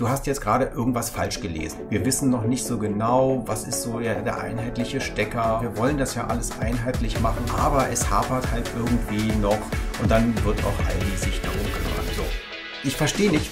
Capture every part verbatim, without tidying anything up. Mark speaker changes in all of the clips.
Speaker 1: du hast jetzt gerade irgendwas falsch gelesen. Wir wissen noch nicht so genau, was ist so der, der einheitliche Stecker. Wir wollen das ja alles einheitlich machen, aber es hapert halt irgendwie noch und dann wird auch Aldi sich darum kümmern. So. Ich verstehe nicht.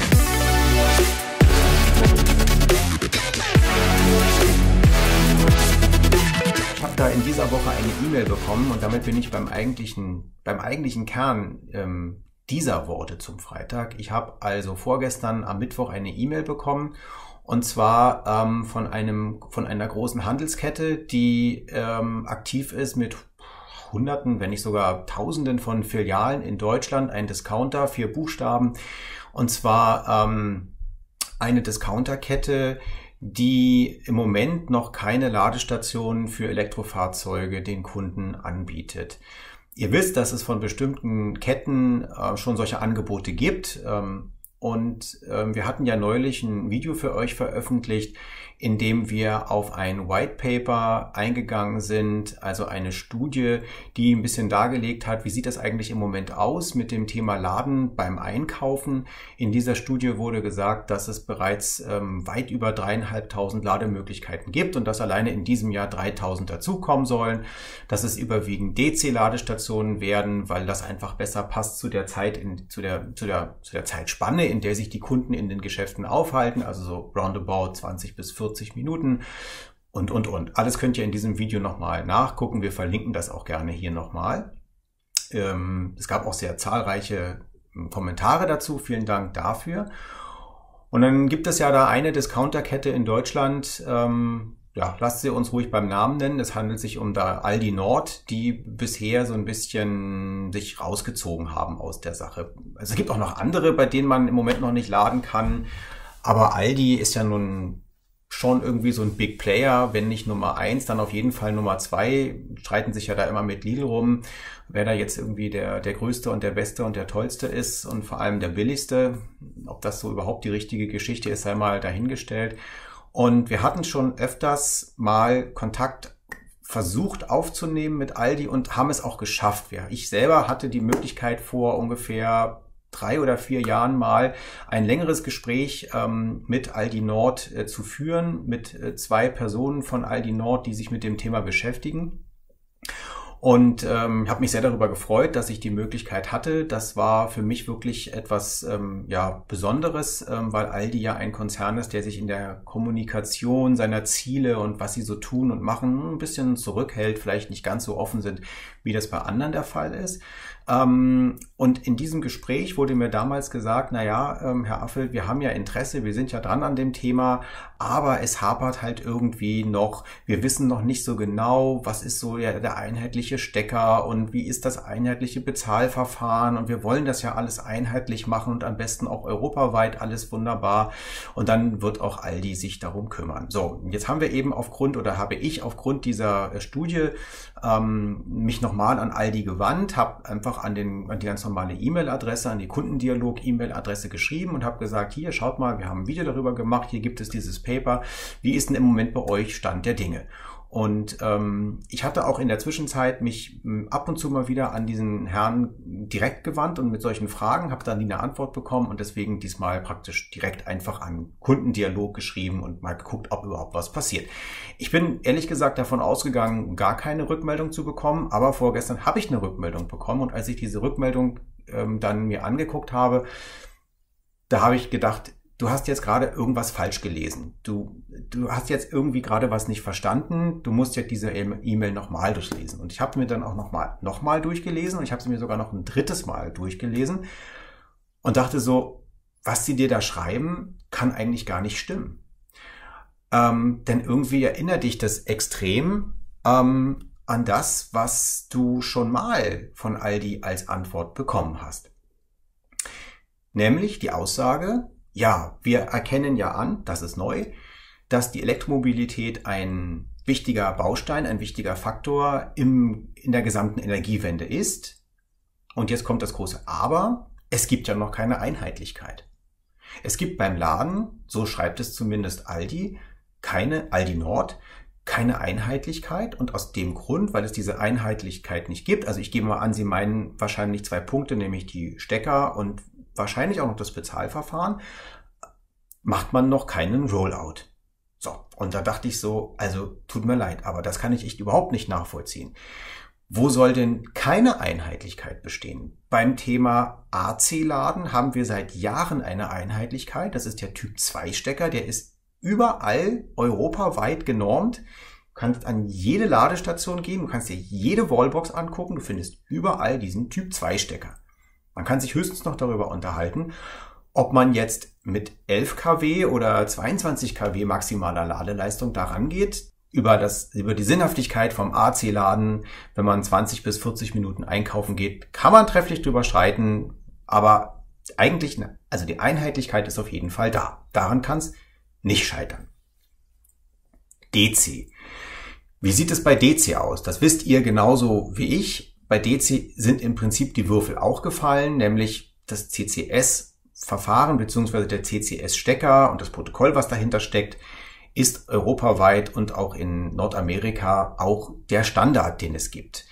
Speaker 1: Ich habe da in dieser Woche eine E-Mail bekommen und damit bin ich beim eigentlichen, beim eigentlichen Kern ähm, dieser Worte zum Freitag. Ich habe also vorgestern am Mittwoch eine E-Mail bekommen und zwar ähm, von einem von einer großen Handelskette, die ähm, aktiv ist mit Hunderten, wenn nicht sogar Tausenden von Filialen in Deutschland, ein Discounter, vier Buchstaben, und zwar ähm, eine Discounterkette, die im Moment noch keine Ladestationen für Elektrofahrzeuge den Kunden anbietet. Ihr wisst, dass es von bestimmten Ketten äh, schon solche Angebote gibt. Ähm, und äh, wir hatten ja neulich ein Video für euch veröffentlicht, in dem wir auf ein White Paper eingegangen sind, also eine Studie, die ein bisschen dargelegt hat, wie sieht das eigentlich im Moment aus mit dem Thema Laden beim Einkaufen. In dieser Studie wurde gesagt, dass es bereits ähm, weit über dreieinhalbtausend Lademöglichkeiten gibt und dass alleine in diesem Jahr dreitausend dazukommen sollen, dass es überwiegend D C-Ladestationen werden, weil das einfach besser passt zu der Zeit, in, zu der, zu der, zu der Zeitspanne, in der sich die Kunden in den Geschäften aufhalten, also so roundabout zwanzig bis vierzig Minuten und, und, und. Alles könnt ihr in diesem Video nochmal nachgucken. Wir verlinken das auch gerne hier nochmal. Ähm, es gab auch sehr zahlreiche Kommentare dazu. Vielen Dank dafür. Und dann gibt es ja da eine Discounterkette in Deutschland, ähm, ja, lasst sie uns ruhig beim Namen nennen. Es handelt sich um da Aldi Nord, die bisher so ein bisschen sich rausgezogen haben aus der Sache. Also es gibt auch noch andere, bei denen man im Moment noch nicht laden kann. Aber Aldi ist ja nun schon irgendwie so ein Big Player, wenn nicht Nummer eins, dann auf jeden Fall Nummer zwei. Streiten sich ja da immer mit Lidl rum, wer da jetzt irgendwie der, der größte und der beste und der tollste ist und vor allem der billigste. Ob das so überhaupt die richtige Geschichte ist, sei mal dahingestellt. Und wir hatten schon öfters mal Kontakt versucht aufzunehmen mit Aldi und haben es auch geschafft. Ja, ich selber hatte die Möglichkeit vor ungefähr drei oder vier Jahren mal ein längeres Gespräch ähm, mit Aldi Nord äh, zu führen, mit äh, zwei Personen von Aldi Nord, die sich mit dem Thema beschäftigen. Und ähm, habe mich sehr darüber gefreut, dass ich die Möglichkeit hatte. Das war für mich wirklich etwas ähm, ja Besonderes, ähm, weil Aldi ja ein Konzern ist, der sich in der Kommunikation seiner Ziele und was sie so tun und machen ein bisschen zurückhält, vielleicht nicht ganz so offen sind, wie das bei anderen der Fall ist. Ähm, und in diesem Gespräch wurde mir damals gesagt, na ja, ähm, Herr Affelt, wir haben ja Interesse, wir sind ja dran an dem Thema, aber es hapert halt irgendwie noch. Wir wissen noch nicht so genau, was ist so der, der einheitliche Stecker und wie ist das einheitliche Bezahlverfahren und wir wollen das ja alles einheitlich machen und am besten auch europaweit, alles wunderbar. Und dann wird auch Aldi sich darum kümmern. So, jetzt haben wir eben aufgrund oder habe ich aufgrund dieser Studie ähm, mich nochmal an Aldi gewandt, habe einfach an, den, an die ganz normale E-Mail-Adresse, an die Kundendialog-E-Mail-Adresse geschrieben und habe gesagt, hier, schaut mal, wir haben ein Video darüber gemacht, hier gibt es dieses Paper. Wie ist denn im Moment bei euch Stand der Dinge? Und ähm, ich hatte auch in der Zwischenzeit mich m, ab und zu mal wieder an diesen Herrn direkt gewandt und mit solchen Fragen, habe dann nie eine Antwort bekommen und deswegen diesmal praktisch direkt einfach an Kundendialog geschrieben und mal geguckt, ob überhaupt was passiert. Ich bin ehrlich gesagt davon ausgegangen, gar keine Rückmeldung zu bekommen, aber vorgestern habe ich eine Rückmeldung bekommen und als ich diese Rückmeldung ähm, dann mir angeguckt habe, da habe ich gedacht, du hast jetzt gerade irgendwas falsch gelesen. Du, du hast jetzt irgendwie gerade was nicht verstanden. Du musst jetzt diese E-Mail nochmal durchlesen. Und ich habe mir dann auch nochmal noch mal durchgelesen und ich habe sie mir sogar noch ein drittes Mal durchgelesen und dachte so, was sie dir da schreiben, kann eigentlich gar nicht stimmen. Ähm, denn irgendwie erinnert dich das extrem ähm, an das, was du schon mal von Aldi als Antwort bekommen hast. Nämlich die Aussage, ja, wir erkennen ja an, das ist neu, dass die Elektromobilität ein wichtiger Baustein, ein wichtiger Faktor im, in der gesamten Energiewende ist. Und jetzt kommt das große Aber, es gibt ja noch keine Einheitlichkeit. Es gibt beim Laden, so schreibt es zumindest Aldi, keine Aldi Nord, keine Einheitlichkeit und aus dem Grund, weil es diese Einheitlichkeit nicht gibt, also ich gebe mal an, Sie meinen wahrscheinlich zwei Punkte, nämlich die Stecker und wahrscheinlich auch noch das Bezahlverfahren. macht man noch keinen Rollout. So, und da dachte ich so, also tut mir leid, aber das kann ich echt überhaupt nicht nachvollziehen. Wo soll denn keine Einheitlichkeit bestehen? Beim Thema A C-Laden haben wir seit Jahren eine Einheitlichkeit. Das ist der Typ zwei Stecker, der ist überall europaweit genormt. Du kannst an jede Ladestation gehen, du kannst dir jede Wallbox angucken, du findest überall diesen Typ zwei Stecker. Man kann sich höchstens noch darüber unterhalten, ob man jetzt mit elf Kilowatt oder zweiundzwanzig Kilowatt maximaler Ladeleistung daran geht, über das, über die Sinnhaftigkeit vom A C-Laden, wenn man zwanzig bis vierzig Minuten einkaufen geht, kann man trefflich drüber streiten, aber eigentlich, also die Einheitlichkeit ist auf jeden Fall da. Daran kann es nicht scheitern. D C. Wie sieht es bei D C aus? Das wisst ihr genauso wie ich. Bei D C sind im Prinzip die Würfel auch gefallen, nämlich das C C S-Verfahren bzw. der C C S-Stecker und das Protokoll, was dahinter steckt, ist europaweit und auch in Nordamerika auch der Standard, den es gibt.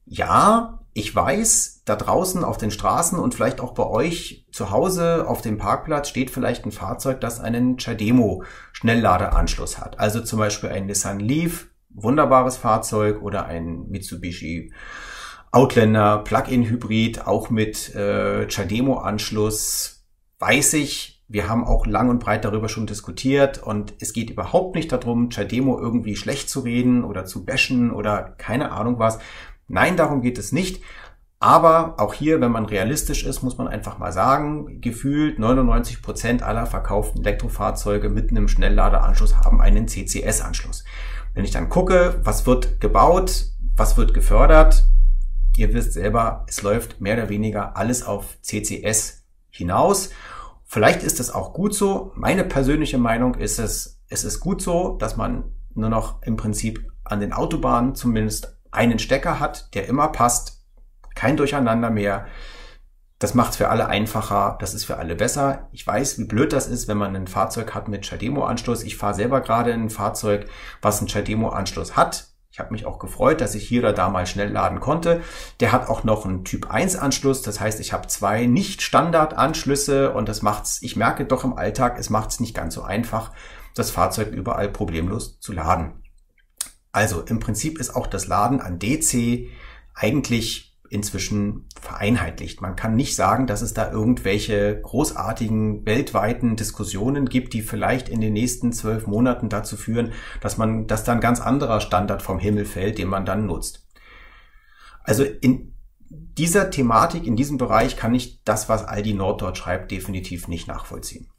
Speaker 1: Ja, ich weiß, da draußen auf den Straßen und vielleicht auch bei euch zu Hause auf dem Parkplatz steht vielleicht ein Fahrzeug, das einen CHAdeMO-Schnellladeanschluss hat. Also zum Beispiel ein Nissan Leaf, wunderbares Fahrzeug, oder ein Mitsubishi Outlander Plug-in-Hybrid, auch mit äh, CHAdeMO-Anschluss. Weiß ich, wir haben auch lang und breit darüber schon diskutiert und es geht überhaupt nicht darum, CHAdeMO irgendwie schlecht zu reden oder zu bashen oder keine Ahnung was. Nein, darum geht es nicht. Aber auch hier, wenn man realistisch ist, muss man einfach mal sagen, gefühlt neunundneunzig Prozent aller verkauften Elektrofahrzeuge mit einem Schnellladeanschluss haben einen C C S-Anschluss. Wenn ich dann gucke, was wird gebaut, was wird gefördert, ihr wisst selber, es läuft mehr oder weniger alles auf C C S hinaus. Vielleicht ist es auch gut so. Meine persönliche Meinung ist es, es ist gut so, dass man nur noch im Prinzip an den Autobahnen zumindest einen Stecker hat, der immer passt, kein Durcheinander mehr. Das macht es für alle einfacher, das ist für alle besser. Ich weiß, wie blöd das ist, wenn man ein Fahrzeug hat mit CHAdeMO-Anschluss. Ich fahre selber gerade ein Fahrzeug, was einen CHAdeMO-Anschluss hat. Ich habe mich auch gefreut, dass ich hier oder da mal schnell laden konnte. Der hat auch noch einen Typ eins Anschluss, das heißt, ich habe zwei Nicht-Standard-Anschlüsse und das macht's, ich merke doch im Alltag, es macht es nicht ganz so einfach, das Fahrzeug überall problemlos zu laden. Also im Prinzip ist auch das Laden an D C eigentlich inzwischen vereinheitlicht. Man kann nicht sagen, dass es da irgendwelche großartigen weltweiten Diskussionen gibt, die vielleicht in den nächsten zwölf Monaten dazu führen, dass man, dass dann ein ganz anderer Standard vom Himmel fällt, den man dann nutzt. Also in dieser Thematik, in diesem Bereich kann ich das, was Aldi Nord dort schreibt, definitiv nicht nachvollziehen.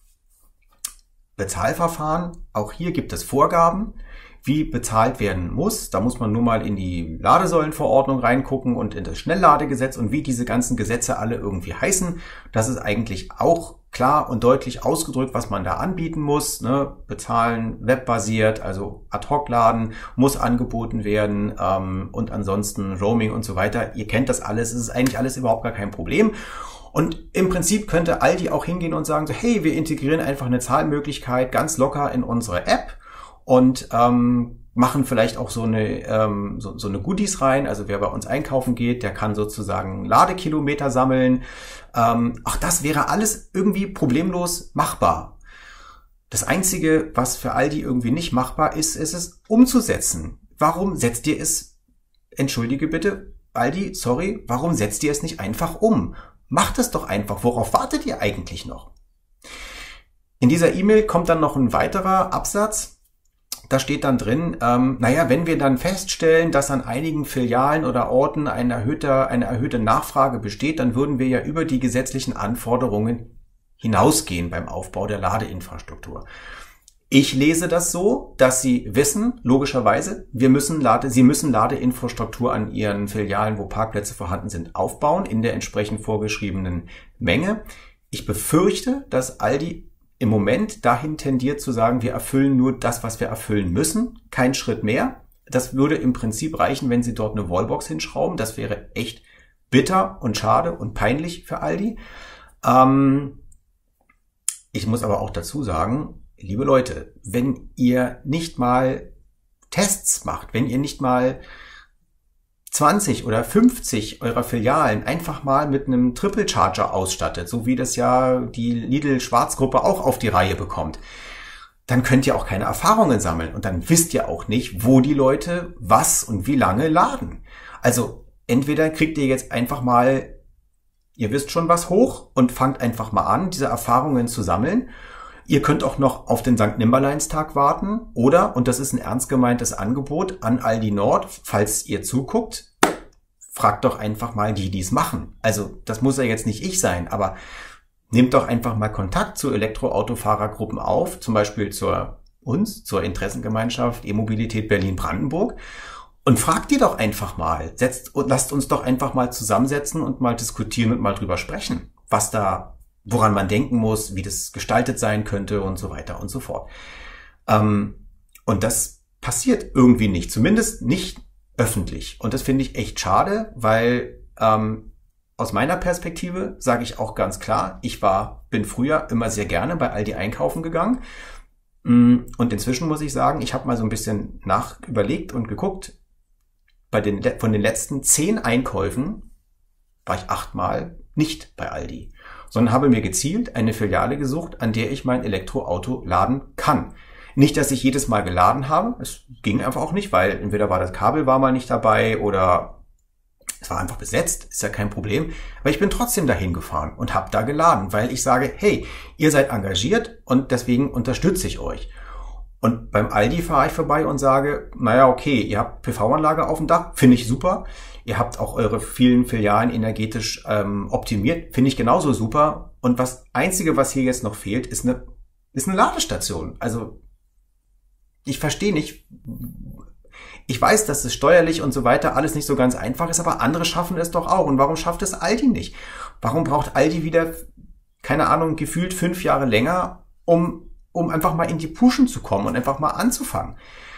Speaker 1: Bezahlverfahren, auch hier gibt es Vorgaben, wie bezahlt werden muss. Da muss man nur mal in die Ladesäulenverordnung reingucken und in das Schnellladegesetz und wie diese ganzen Gesetze alle irgendwie heißen. Das ist eigentlich auch klar und deutlich ausgedrückt, was man da anbieten muss. Ne? Bezahlen webbasiert, also Ad-Hoc-Laden muss angeboten werden ähm, und ansonsten Roaming und so weiter. Ihr kennt das alles, es ist eigentlich alles überhaupt gar kein Problem. Und im Prinzip könnte Aldi auch hingehen und sagen so, hey, wir integrieren einfach eine Zahlmöglichkeit ganz locker in unsere App und ähm, machen vielleicht auch so eine ähm, so, so eine Goodies rein. Also wer bei uns einkaufen geht, der kann sozusagen Ladekilometer sammeln. Ähm, auch das wäre alles irgendwie problemlos machbar. Das Einzige, was für Aldi irgendwie nicht machbar ist, ist es umzusetzen. Warum setzt ihr es, entschuldige bitte, Aldi, sorry, warum setzt ihr es nicht einfach um? Macht es doch einfach. Worauf wartet ihr eigentlich noch? In dieser E-Mail kommt dann noch ein weiterer Absatz. Da steht dann drin, ähm, naja, wenn wir dann feststellen, dass an einigen Filialen oder Orten eine erhöhte, eine erhöhte Nachfrage besteht, dann würden wir ja über die gesetzlichen Anforderungen hinausgehen beim Aufbau der Ladeinfrastruktur. Ich lese das so, dass Sie wissen, logischerweise, wir müssen Lade, Sie müssen Ladeinfrastruktur an Ihren Filialen, wo Parkplätze vorhanden sind, aufbauen in der entsprechend vorgeschriebenen Menge. Ich befürchte, dass Aldi im Moment dahin tendiert zu sagen, wir erfüllen nur das, was wir erfüllen müssen, kein Schritt mehr. Das würde im Prinzip reichen, wenn Sie dort eine Wallbox hinschrauben. Das wäre echt bitter und schade und peinlich für Aldi. Ähm, ich muss aber auch dazu sagen, liebe Leute, wenn ihr nicht mal Tests macht, wenn ihr nicht mal zwanzig oder fünfzig eurer Filialen einfach mal mit einem Triple Charger ausstattet, so wie das ja die Lidl-Schwarz-Gruppe auch auf die Reihe bekommt, dann könnt ihr auch keine Erfahrungen sammeln und dann wisst ihr auch nicht, wo die Leute was und wie lange laden. Also entweder kriegt ihr jetzt einfach mal, ihr wisst schon was hoch und fangt einfach mal an, diese Erfahrungen zu sammeln. Ihr könnt auch noch auf den Sankt Nimmerleinstag warten oder, und das ist ein ernst gemeintes Angebot an Aldi Nord, falls ihr zuguckt, fragt doch einfach mal die, die es machen. Also das muss ja jetzt nicht ich sein, aber nehmt doch einfach mal Kontakt zu Elektroautofahrergruppen auf, zum Beispiel zur uns, zur Interessengemeinschaft E-Mobilität Berlin-Brandenburg und fragt die doch einfach mal. Setzt und lasst uns doch einfach mal zusammensetzen und mal diskutieren und mal drüber sprechen, was da, woran man denken muss, wie das gestaltet sein könnte und so weiter und so fort. Ähm, und das passiert irgendwie nicht, zumindest nicht öffentlich. Und das finde ich echt schade, weil ähm, aus meiner Perspektive sage ich auch ganz klar, ich war, bin früher immer sehr gerne bei Aldi einkaufen gegangen. Und inzwischen muss ich sagen, ich habe mal so ein bisschen nach überlegt und geguckt, bei den, von den letzten zehn Einkäufen war ich achtmal nicht bei Aldi, sondern habe mir gezielt eine Filiale gesucht, an der ich mein Elektroauto laden kann. Nicht, dass ich jedes Mal geladen habe, es ging einfach auch nicht, weil entweder war das Kabel war mal nicht dabei oder es war einfach besetzt, ist ja kein Problem. Aber ich bin trotzdem dahin gefahren und habe da geladen, weil ich sage, hey, ihr seid engagiert und deswegen unterstütze ich euch. Und beim Aldi fahre ich vorbei und sage, naja, okay, ihr habt P V-Anlage auf dem Dach, finde ich super. Ihr habt auch eure vielen Filialen energetisch ähm, optimiert, finde ich genauso super. Und das Einzige, was hier jetzt noch fehlt, ist eine, ist eine Ladestation. Also ich verstehe nicht. Ich weiß, dass es steuerlich und so weiter alles nicht so ganz einfach ist, aber andere schaffen es doch auch. Und warum schafft es Aldi nicht? Warum braucht Aldi wieder, keine Ahnung, gefühlt fünf Jahre länger, um um einfach mal in die Puschen zu kommen und einfach mal anzufangen?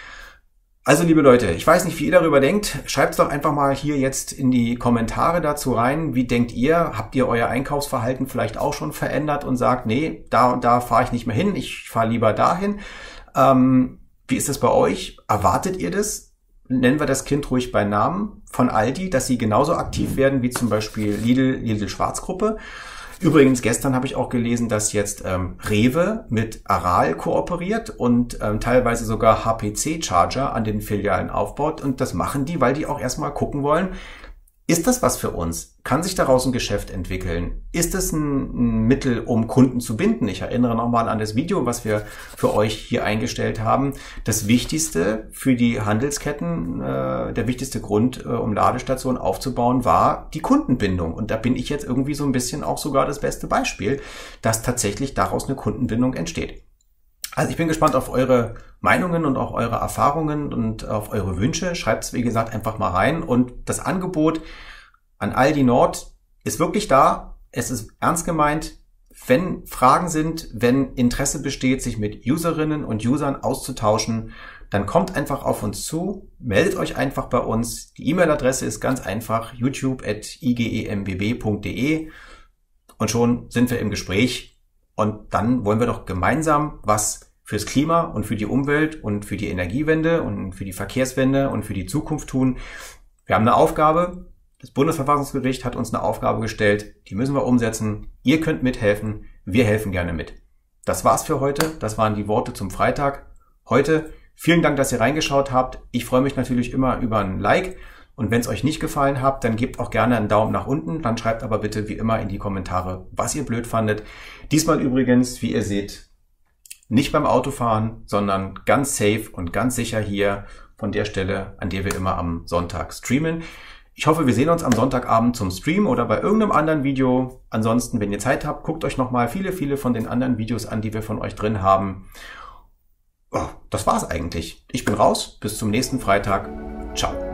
Speaker 1: Also, liebe Leute, ich weiß nicht, wie ihr darüber denkt. Schreibt es doch einfach mal hier jetzt in die Kommentare dazu rein. Wie denkt ihr? Habt ihr euer Einkaufsverhalten vielleicht auch schon verändert und sagt, nee, da und da fahre ich nicht mehr hin, ich fahre lieber dahin? Ähm, wie ist das bei euch? Erwartet ihr das? Nennen wir das Kind ruhig bei Namen von Aldi, dass sie genauso aktiv werden wie zum Beispiel Lidl, Lidl-Schwarz-Gruppe. Übrigens, gestern habe ich auch gelesen, dass jetzt ähm, Rewe mit Aral kooperiert und ähm, teilweise sogar H P C-Charger an den Filialen aufbaut. Und das machen die, weil die auch erstmal gucken wollen, ist das was für uns? Kann sich daraus ein Geschäft entwickeln? Ist es ein, ein Mittel, um Kunden zu binden? Ich erinnere nochmal an das Video, was wir für euch hier eingestellt haben. Das Wichtigste für die Handelsketten, äh, der wichtigste Grund, äh, um Ladestationen aufzubauen, war die Kundenbindung. Und da bin ich jetzt irgendwie so ein bisschen auch sogar das beste Beispiel, dass tatsächlich daraus eine Kundenbindung entsteht. Also ich bin gespannt auf eure Meinungen und auch eure Erfahrungen und auf eure Wünsche. Schreibt es, wie gesagt, einfach mal rein. Und das Angebot an Aldi Nord ist wirklich da. Es ist ernst gemeint. Wenn Fragen sind, wenn Interesse besteht, sich mit Userinnen und Usern auszutauschen, dann kommt einfach auf uns zu, meldet euch einfach bei uns. Die E-Mail-Adresse ist ganz einfach, youtube at i g e m b b punkt d e und schon sind wir im Gespräch. Und dann wollen wir doch gemeinsam was fürs Klima und für die Umwelt und für die Energiewende und für die Verkehrswende und für die Zukunft tun. Wir haben eine Aufgabe. Das Bundesverfassungsgericht hat uns eine Aufgabe gestellt. Die müssen wir umsetzen. Ihr könnt mithelfen. Wir helfen gerne mit. Das war's für heute. Das waren die Worte zum Freitag. Heute vielen Dank, dass ihr reingeschaut habt. Ich freue mich natürlich immer über ein Like. Und wenn es euch nicht gefallen hat, dann gebt auch gerne einen Daumen nach unten. Dann schreibt aber bitte wie immer in die Kommentare, was ihr blöd fandet. Diesmal übrigens, wie ihr seht, nicht beim Autofahren, sondern ganz safe und ganz sicher hier von der Stelle, an der wir immer am Sonntag streamen. Ich hoffe, wir sehen uns am Sonntagabend zum Stream oder bei irgendeinem anderen Video. Ansonsten, wenn ihr Zeit habt, guckt euch nochmal viele, viele von den anderen Videos an, die wir von euch drin haben. Oh, das war's eigentlich. Ich bin raus. Bis zum nächsten Freitag. Ciao.